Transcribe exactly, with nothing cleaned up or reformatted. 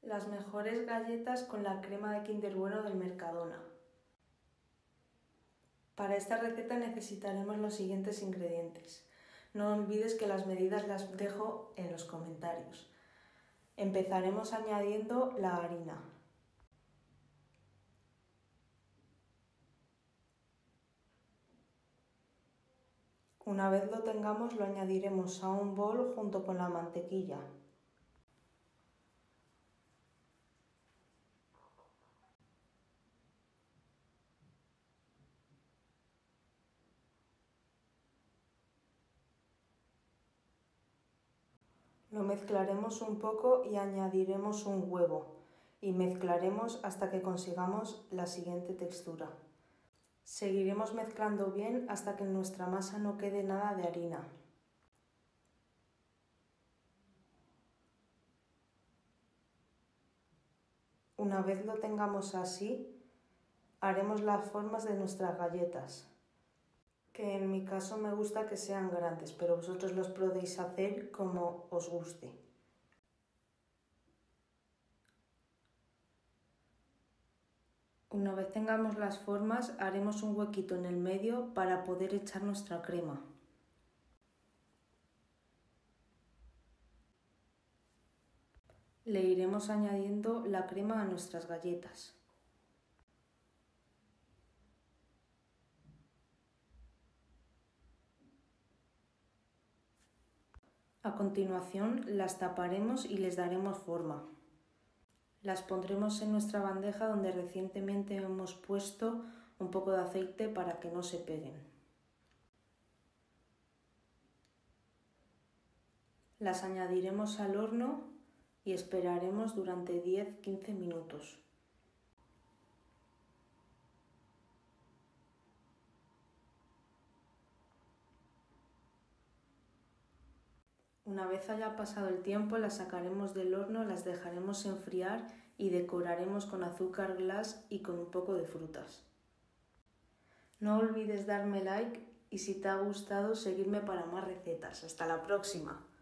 Las mejores galletas con la crema de Kinder Bueno del Mercadona. Para esta receta necesitaremos los siguientes ingredientes. No olvides que las medidas las dejo en los comentarios. Empezaremos añadiendo la harina. Una vez lo tengamos, lo añadiremos a un bol junto con la mantequilla. Lo mezclaremos un poco y añadiremos un huevo y mezclaremos hasta que consigamos la siguiente textura. Seguiremos mezclando bien hasta que en nuestra masa no quede nada de harina. Una vez lo tengamos así, haremos las formas de nuestras galletas, que en mi caso me gusta que sean grandes, pero vosotros los podéis hacer como os guste. Una vez tengamos las formas, haremos un huequito en el medio para poder echar nuestra crema. Le iremos añadiendo la crema a nuestras galletas. A continuación las taparemos y les daremos forma. Las pondremos en nuestra bandeja donde recientemente hemos puesto un poco de aceite para que no se peguen. Las añadiremos al horno y esperaremos durante diez a quince minutos. Una vez haya pasado el tiempo, las sacaremos del horno, las dejaremos enfriar y decoraremos con azúcar glass y con un poco de frutas. No olvides darme like y si te ha gustado seguirme para más recetas. Hasta la próxima.